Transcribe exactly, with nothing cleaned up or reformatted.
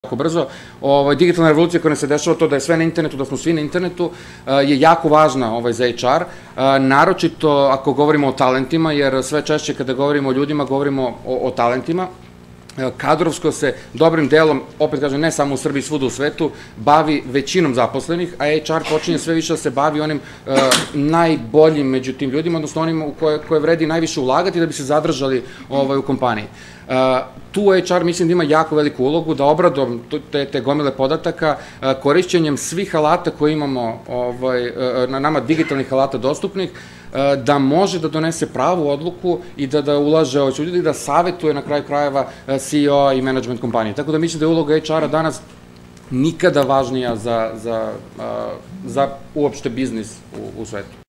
jako brzo. Digitalna revolucija koja nam se dešava, to da je sve na internetu, da smo svi na internetu, je jako važna za H R, naročito ako govorimo o talentima, jer sve češće kada govorimo o ljudima, govorimo o talentima. Kadrovsko se dobrim delom, opet kažem, ne samo u Srbiji, svuda u svetu, bavi većinom zaposlenih, a H R počinje sve više da se bavi onim najboljim među tim ljudima, odnosno onima u koje vredi najviše ulagati da bi se zadržali u kompaniji. Tu H R mislim da ima jako veliku ulogu, da obradom te gomile podataka, korišćenjem svih alata koje imamo, na nama digitalnih alata dostupnih, da može da donese pravu odluku i da ulaže u ljudi, da savetuje na kraju krajeva C E O-a i management kompanije. Tako da mislim da je uloga H R-a danas nikada važnija za uopšte biznis u svetu.